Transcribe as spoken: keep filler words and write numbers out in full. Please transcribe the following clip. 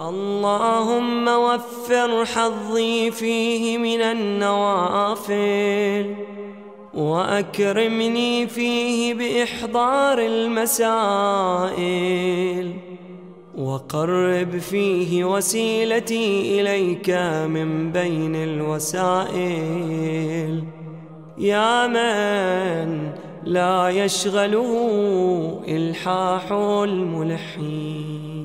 اللهم وفر حظي فيه من النوافل، وأكرمني فيه بإحضار المسائل، وقرب فيه وسيلتي إليك من بين الوسائل، يا من لا يشغله إلحاح الملحين.